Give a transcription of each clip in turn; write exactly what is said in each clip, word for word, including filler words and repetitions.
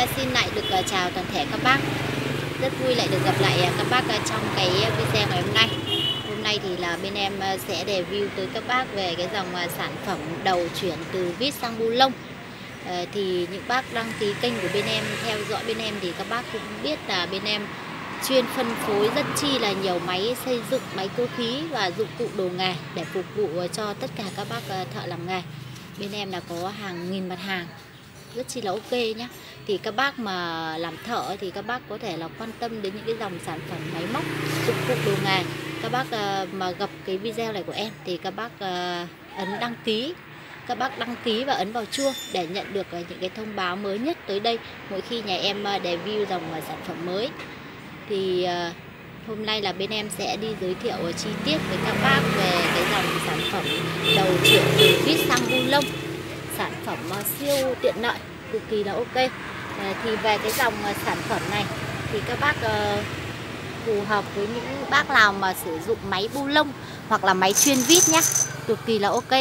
xin lại được chào toàn thể các bác. Rất vui lại được gặp lại các bác trong cái video ngày hôm nay. Hôm nay thì là bên em sẽ review tới các bác về cái dòng sản phẩm đầu chuyển từ vít sang bu lông. à, Thì những bác đăng ký kênh của bên em, theo dõi bên em thì các bác cũng biết là bên em chuyên phân phối rất chi là nhiều máy xây dựng, máy cơ khí và dụng cụ đồ nghề để phục vụ cho tất cả các bác thợ làm nghề. Bên em là có hàng nghìn mặt hàng, rất chi là ok nhé. Thì các bác mà làm thợ thì các bác có thể là quan tâm đến những cái dòng sản phẩm máy móc, dụng cụ đồ nghề. Các bác mà gặp cái video này của em thì các bác ấn đăng ký, các bác đăng ký và ấn vào chuông để nhận được những cái thông báo mới nhất tới đây mỗi khi nhà em review dòng sản phẩm mới. Thì hôm nay là bên em sẽ đi giới thiệu chi tiết với các bác về cái dòng sản phẩm đầu chuyển từ vít sang bu lông. Sản phẩm siêu tiện lợi, cực kỳ là ok. à, Thì về cái dòng sản phẩm này thì các bác uh, phù hợp với những bác nào mà sử dụng máy bu lông hoặc là máy chuyên vít nhé, cực kỳ là ok.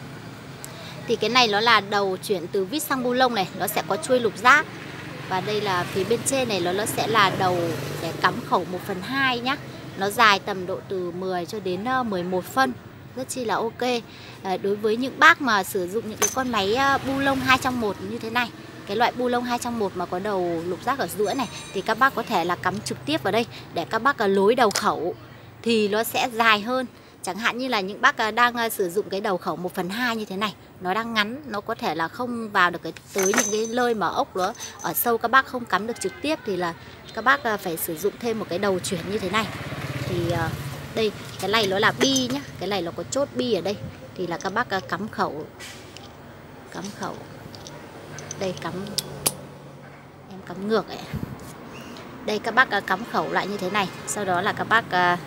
Thì cái này nó là đầu chuyển từ vít sang bu lông này, nó sẽ có chuôi lục giác. Và đây là phía bên trên này nó, nó sẽ là đầu để cắm khẩu một phần hai nhá. Nó dài tầm độ từ mười cho đến mười một phân, rất chi là ok. à, Đối với những bác mà sử dụng những cái con máy bu lông hai trong một như thế này, cái loại bu lông hai trong một mà có đầu lục giác ở giữa này, thì các bác có thể là cắm trực tiếp vào đây để các bác lối đầu khẩu thì nó sẽ dài hơn. Chẳng hạn như là những bác đang sử dụng cái đầu khẩu một phần hai như thế này, nó đang ngắn, nó có thể là không vào được cái tới những cái nơi mà ốc nó ở sâu, các bác không cắm được trực tiếp thì là các bác phải sử dụng thêm một cái đầu chuyển như thế này. Thì đây, cái này nó là bi nhá, cái này nó có chốt bi ở đây thì là các bác cắm khẩu, cắm khẩu đây, cắm em cắm ngược ấy. Đây các bác cắm khẩu lại như thế này, sau đó là các bác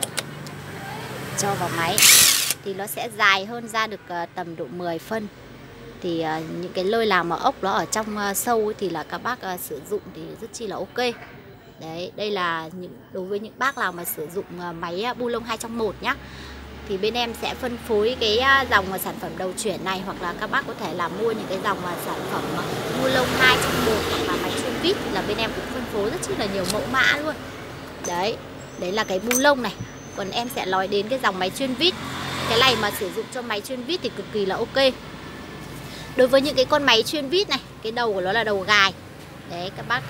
cho vào máy thì nó sẽ dài hơn ra được tầm độ mười phân. Thì những cái lơi nào mà ốc nó ở trong sâu thì là các bác sử dụng thì rất chi là ok. Đấy, đây là những đối với những bác nào mà sử dụng máy bu lông hai trong một nhá. Thì bên em sẽ phân phối cái dòng sản phẩm đầu chuyển này, hoặc là các bác có thể là mua những cái dòng sản phẩm bu lông hai trong một hoặc là máy chuyên vít, là bên em cũng phân phối rất chi là nhiều mẫu mã luôn. Đấy, đấy là cái bu lông này. Còn em sẽ nói đến cái dòng máy chuyên vít. Cái này mà sử dụng cho máy chuyên vít thì cực kỳ là ok. Đối với những cái con máy chuyên vít này, cái đầu của nó là đầu gài. Đấy, các bác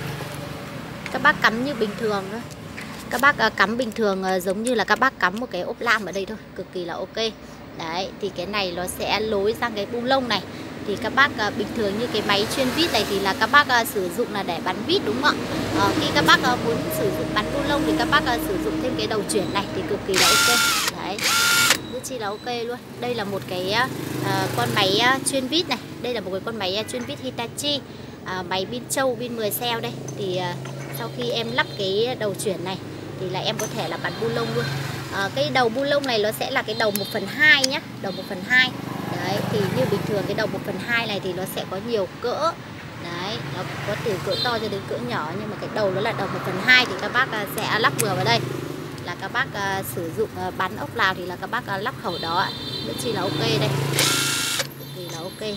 các bác cắm như bình thường thôi. Các bác cắm bình thường giống như là các bác cắm một cái ốp lam ở đây thôi, cực kỳ là ok. Đấy, thì cái này nó sẽ lối sang cái bu lông này. Thì các bác bình thường như cái máy chuyên vít này thì là các bác sử dụng là để bắn vít, đúng không ạ? à, Khi các bác muốn sử dụng bắn bu lông thì các bác sử dụng thêm cái đầu chuyển này thì cực kỳ là ok. Đấy, rất chi là ok luôn. Đây là một cái uh, con máy chuyên vít này. Đây là một cái con máy chuyên vít Hitachi, uh, máy pin trâu, pin mười cell đây. Thì uh, sau khi em lắp cái đầu chuyển này thì là em có thể là bắn bu lông luôn. À, cái đầu bu lông này nó sẽ là cái đầu một phần hai nhá, đầu một phần hai. Đấy, thì như bình thường cái đầu một phần hai này thì nó sẽ có nhiều cỡ. Đấy, nó có từ cỡ to cho đến cỡ nhỏ, nhưng mà cái đầu nó là đầu một phần hai thì các bác sẽ lắp vừa vào đây. Là các bác uh, sử dụng uh, bắn ốc nào thì là các bác uh, lắp khẩu đó. Rất chi là ok đây. Cực kỳ là ok.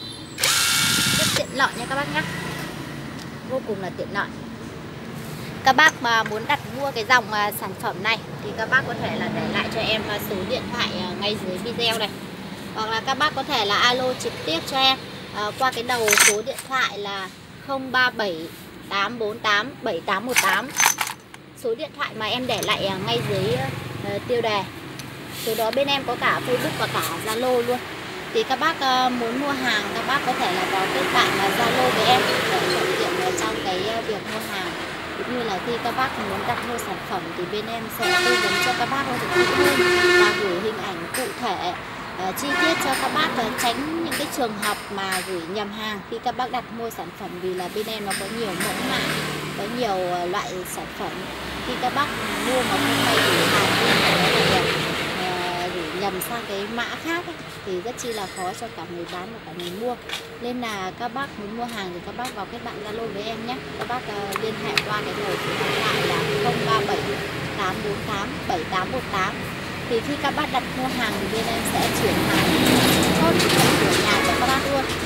Rất tiện lợi nha các bác nhé. Vô cùng là tiện lợi. Các bác mà muốn đặt mua cái dòng uh, sản phẩm này thì các bác có thể là để lại cho em uh, số điện thoại uh, ngay dưới video này. Hoặc là các bác có thể là alo trực tiếp cho em uh, qua cái đầu số điện thoại là không ba bảy tám bốn tám bảy tám một tám. Số điện thoại mà em để lại uh, ngay dưới uh, tiêu đề. Số đó bên em có cả Facebook và cả Zalo luôn. Thì các bác uh, muốn mua hàng, các bác có thể là có kết bạn Zalo với em để thuận tiện trong cái uh, việc mua hàng. Cũng như là khi các bác muốn đặt mua sản phẩm thì bên em sẽ tư vấn cho các bác được kỹ hơn và gửi hình ảnh cụ thể, uh, chi tiết cho các bác, uh, tránh những cái trường hợp mà gửi nhầm hàng khi các bác đặt mua sản phẩm. Vì là bên em nó có nhiều mẫu mã, có nhiều uh, loại sản phẩm. Khi các bác mua mà không may gửi hàng thì uh, gửi nhầm sang cái mã khác ấy, thì rất chi là khó cho cả người bán và cả người mua. Nên là các bác muốn mua hàng thì các bác vào kết bạn Zalo với em nhé. Các bác uh, liên hệ qua cái đầu số điện thoại là không ba bảy tám bốn tám bảy tám một tám. Thì khi các bác đặt mua hàng thì bên em sẽ chuyển hàng chốt tận cửa nhà cho các bác luôn. uh,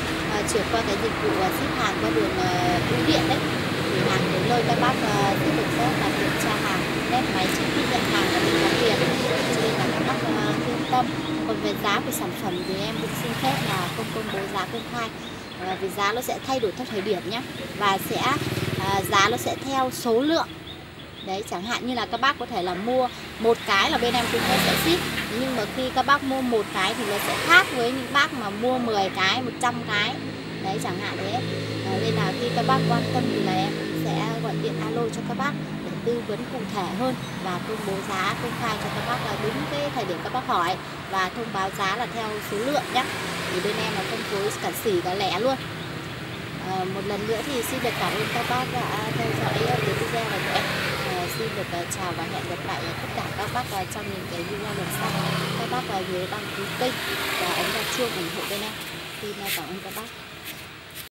chuyển qua cái dịch vụ uh, ship hàng qua đường uh, bưu điện đấy, thì hàng đến nơi các bác uh, tiếp tục sẽ là kiểm tra hàng, test máy trước khi nhận hàng và bị đóng tiền, cho nên là các bác uh, yên tâm. Còn về giá của sản phẩm thì em cũng xin phép là không công bố giá công khai, uh, vì giá nó sẽ thay đổi theo thời điểm nhé, và sẽ uh, giá nó sẽ theo số lượng. Đấy, chẳng hạn như là các bác có thể là mua một cái là bên em cũng sẽ ship, nhưng mà khi các bác mua một cái thì nó sẽ khác với những bác mà mua mười cái, một trăm cái. Đấy, chẳng hạn thế. À, nên là khi các bác quan tâm thì là em sẽ gọi điện alo cho các bác để tư vấn cụ thể hơn và công bố giá công khai cho các bác là đúng cái thời điểm các bác hỏi, và thông báo giá là theo số lượng nhé. Thì bên em là phân phối cả sỉ cả lẻ luôn. À, một lần nữa thì xin được cảm ơn các bác đã theo dõi cái video này của em. À, xin được uh, chào và hẹn gặp lại tất cả các bác uh, trong những cái video lần sau. Các bác uh, nhớ đăng ký kênh và ấn vào chuông ủng hộ bên em. Xin uh, cảm ơn các bác.